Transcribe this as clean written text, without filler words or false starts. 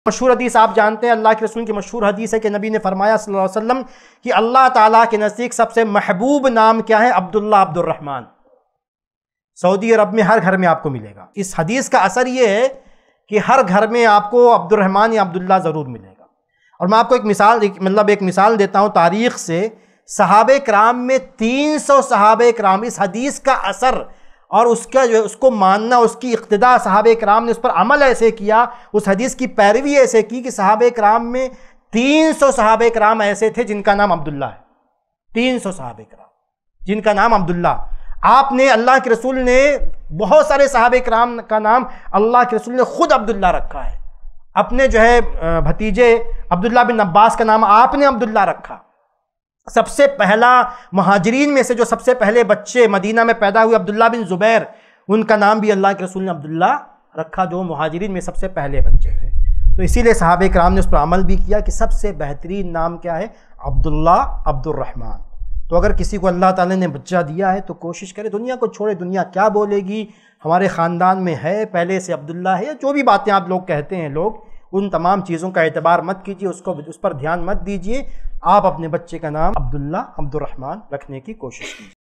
مشہور حدیث آپ جانتے ہیں، اللہ کے رسول کی مشہور حدیث ہے کہ نبی نے فرمایا صلی اللہ علیہ وسلم کہ اللہ تعالیٰ کے نزدیک سب سے محبوب نام کیا ہے؟ عبداللہ، عبد الرحمن۔ سعودی عرب میں ہر گھر میں آپ کو ملے گا۔ اس حدیث کا اثر یہ ہے کہ ہر گھر میں آپ کو عبد الرحمن یا عبداللہ ضرور ملے گا۔ اور میں آپ کو ایک مثال دیتا ہوں تاریخ سے۔ صحابہ کرام میں 300 صحابہ کرام، اس حدیث کا اثر اور اس کو ماننا، اس کی اقتداء، صحابہ کرام نے اس پر عمل ایسے کیا، اس حدیث کی پیروی ایسے کی کہ صحابہ کرام میں 300 صحابہ کرام ایسے تھے جن کا نام عبداللہ ہے۔ 300 صحابہ کرام جن کا نام عبداللہ۔ آپ نے، اللہ کے رسول نے بہت سارے صحابہ کرام کا نام اللہ کے رسول نے خود عبداللہ رکھا ہے۔ اپنے بھتیجے عبداللہ بن عباس کا نام آپ نے عبداللہ رکھا۔ سب سے پہلا مہاجرین میں سے جو سب سے پہلے بچے مدینہ میں پیدا ہوئے عبداللہ بن زبیر، ان کا نام بھی اللہ کے رسول نے عبداللہ رکھا، جو مہاجرین میں سب سے پہلے بچے تھے۔ تو اسی لیے صحابہ کرام نے اس پر عمل بھی کیا کہ سب سے بہترین نام کیا ہے؟ عبداللہ، عبد الرحمن۔ تو اگر کسی کو اللہ تعالیٰ نے بچہ دیا ہے تو کوشش کرے، دنیا کو چھوڑے، دنیا کیا بولے گی، ہمارے خاندان میں ہے پہلے سے عبداللہ ہے، یا جو بھی باتیں آپ لوگ کہتے ہیں ان تمام چیزوں کا اعتبار مت کیجیے، اس پر دھیان مت دیجیے۔ آپ اپنے بچے کا نام عبداللہ، عبد الرحمن رکھنے کی کوشش کیجیے۔